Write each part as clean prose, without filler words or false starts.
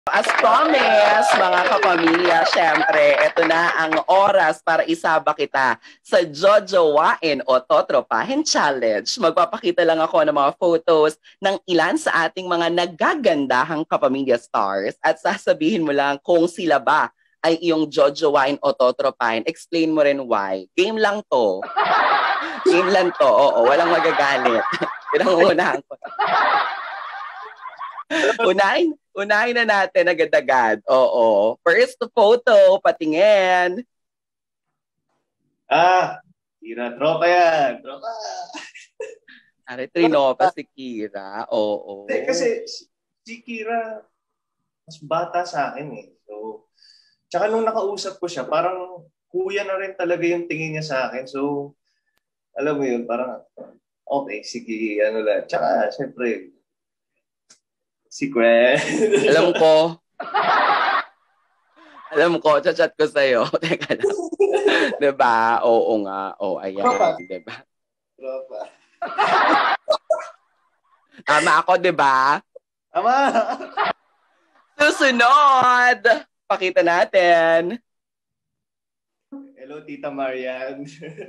As promised, mga kapamilya, syempre, ito na ang oras para isaba kita sa Jojowain o Totropahin Challenge. Magpapakita lang ako ng mga photos ng ilan sa ating mga nagagandahang kapamilya stars at sasabihin mo lang kung sila ba ay iyong Jojowain o Totropahin. Explain mo rin why. Game lang to. Game lang to. Oo, walang magagalit. Pinangungunahan ko. Unahin na natin agad-agad. Oo. First photo, patingin. Kira, tropa yan. Tropa. Ari, trinopa si Kira. Oo. Kasi si Kira, mas bata sa akin eh. So, tsaka nung nakausap ko siya, parang kuya na rin talaga yung tingin niya sa akin. So, alam mo yun, parang, okay, sige, ano lang. Tsaka, syempre, si Gwen. Alam ko, chat ko sa'yo. Teka lang. Diba? Oo nga. O, ayan. Tropa. Diba? Tropa. Tama ako, diba? Tama! Susunod! Pakita natin. Hello, Tita Marian.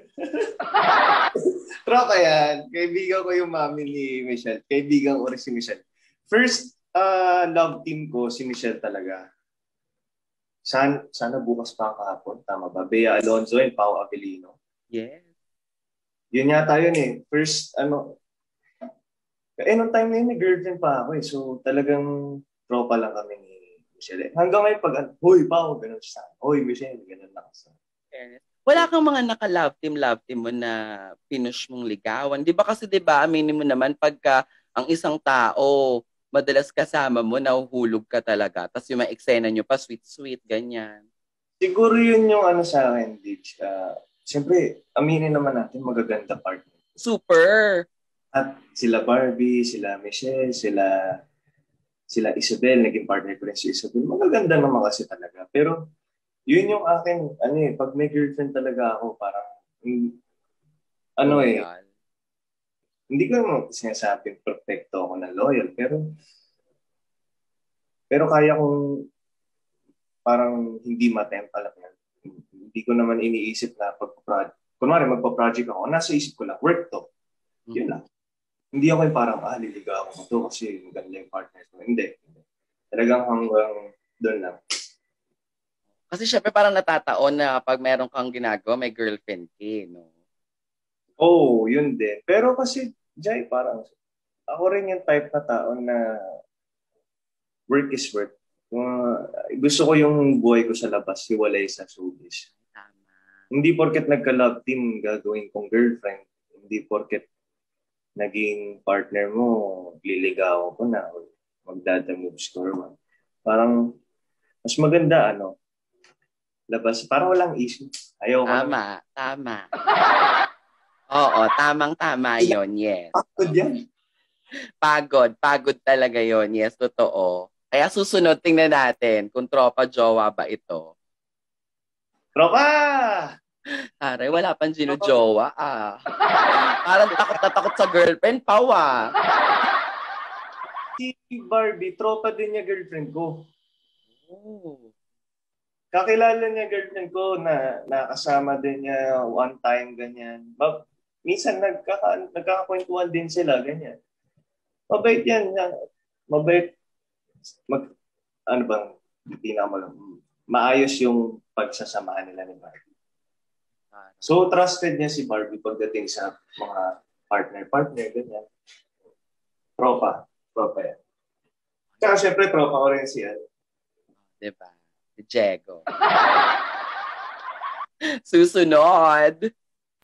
Tropa yan. Kaibigan ko yung mami ni Michelle. Kaibigan ko rin si Michelle. First love team ko, si Michelle talaga. Sana bukas pa kahapon. Tama ba? Bea Alonzo and Pao Avellino. Yes. Yun yata yun eh. First, nung time na yun, may girlfriend pa ako eh. So, talagang tropa lang kami ni Michelle. Hanggang ngayon pag, Hoy, Pao, ganun siya. Hoy, Michelle, ganun lang. Wala kang mga naka-love team mo na pinush mong ligawan. Di ba kasi, di ba, aminin mo naman pagka ang isang tao, madalas kasama mo, nahuhulog ka talaga. Tapos yung mga eksena nyo pa, sweet-sweet, ganyan. Siguro yun yung sa akin, Ditch. Siyempre, aminin naman natin, magaganda partner. Super! At sila Barbie, sila Michelle, sila Isabel, naging partner ko rin si Isabel. Magaganda naman kasi talaga. Pero, yun yung akin, pag may girlfriend talaga ako, parang, hindi ko naman sinasabing perfecto ako na loyal, pero kaya kong parang hindi ma-tempt, alam yan. Hindi ko naman iniisip na kunwari magpa-project ako, nasa isip ko lang, work to. Yun lang. Hindi ako yung parang, liligaw ako to kasi maganda yung partner ko. Hindi. Talagang hanggang doon lang. Kasi syempre parang natataon na pag meron kang ginagawa, may girlfriend ka, no? Oo, yun din. Pero kasi, Jai, parang ako rin yung type na tao na work is work. Gusto ko yung buhay ko sa labas, hiwalay sa showbiz. Hindi porket nagka-love team gagawin kong girlfriend. Hindi porket naging partner mo, liligaw ko na, magdadamoves ko or parang mas maganda, labas. Parang walang issue. Ayaw ko. Tama. Oo, tamang-tama yon, yes. Pagod yan. Pagod talaga yon, yes, totoo. Kaya susunod, tingnan natin kung tropa-jowa ba ito. Tropa! Aray, wala pang jowa Parang takot na takot sa girlfriend, pawa. Si Barbie, tropa din niya girlfriend ko. Oh. Kakilala niya girlfriend ko na nakasama din niya one time, ganyan. Minsan nagkakakwentuhan din sila, ganyan. Mabait yan. Mabait. Maayos yung pagsasamahan nila ni Barbie. So, trusted niya si Barbie pagdating sa mga partner, ganyan. Tropa yan. Tsaka syempre, tropa ko rin siya. Diba? Si Diego. Susunod.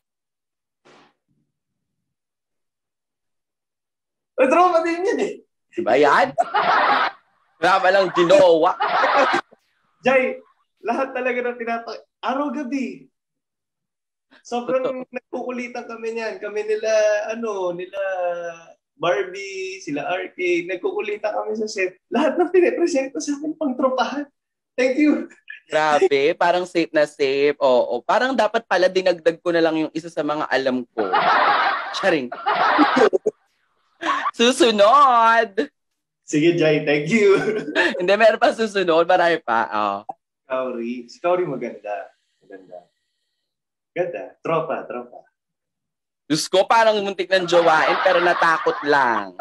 Tropa din yun eh. Diba yan? Wala lang ginawa. Jai, lahat talaga ng araw-gabi. Sobrang nagkukulitan kami niyan. Kami nila Barbie, sila RK, nagkukulitan kami sa set. Lahat ng pinipresento sa akin pang tropahan. Thank you. Grabe, parang safe na safe. Oo, parang dapat pala dinagdag ko na lang yung isa sa mga alam ko. Charing. Susunod. Sige, Jai. Thank you. Hindi, meron pa susunod. Marami pa. Oh. Kauri. Si Kauri maganda. Maganda. Ganda. Tropa. Diyos ko, parang muntik ng jowain pero natakot lang.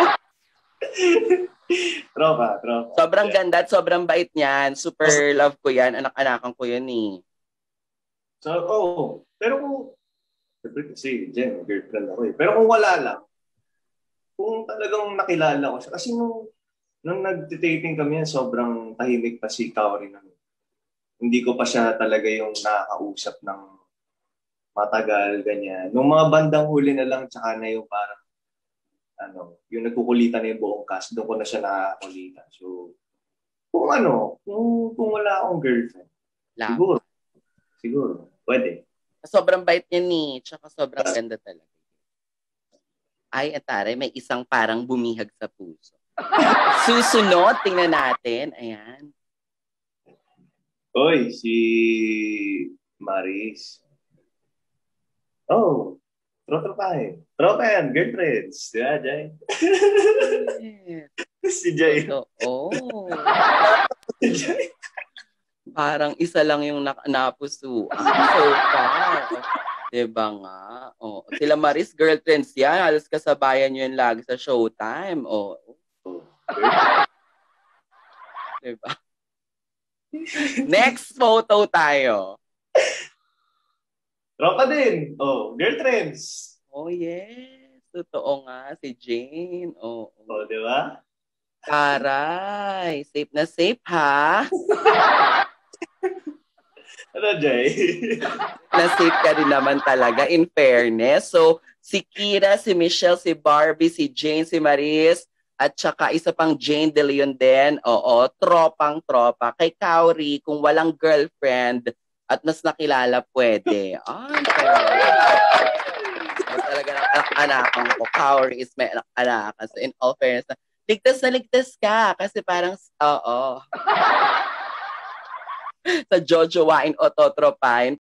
Tropa. Sobrang ganda at sobrang bait niyan. Super love ko yan. Anak-anakan ko yan eh. So, pero kung, siyempre kasi, Jen, girlfriend ako eh. Pero kung wala lang, kung talagang nakilala ko siya, kasi nung nag-dating kami yan, sobrang tahimik pa si Kaori nun. Hindi ko pa siya talaga yung nakakausap ng matagal, ganyan. Nung mga bandang huli na lang, tsaka na yung parang, yung nagkukulitan na yung buong cast, doon ko na siya nakakulitan. So, kung wala akong girlfriend, Lang. siguro, pwede. Sobrang bait niya ni, tsaka sobrang ganda talaga. Ay, atare, may isang parang bumihag sa puso. Susunod, tingnan natin. Ayan. Oy, si Maris. Oh, tropa yan, girlfriends. Di ba, Jai? Si Jai. Oo. Si Jai. Parang isa lang yung napusuan so far. Diba nga? Oh, sila Maris, girlfriends yan. Halos kasabayan nyo yun lagi sa Showtime. Oh. Diba? Next photo tayo. Tropa din. Oh, girlfriends. Oh, yes. Totoo nga, si Jane. Oh, oh di ba? Taray. Safe na safe, ha? Ano, Jay? Na-safe ka rin naman talaga, in fairness. So, si Kira, si Michelle, si Barbie, si Jane, si Maris, at saka isa pang Jane De Leon din. Oo, tropang-tropa. Kay Kauri, kung walang girlfriend at mas nakilala, pwede. Talaga ng anak-anakan ko. Kauri is may anak-anakan. So, in all fairness, ligtas na ligtas ka. Kasi parang, sa Jojowain o Totropahin,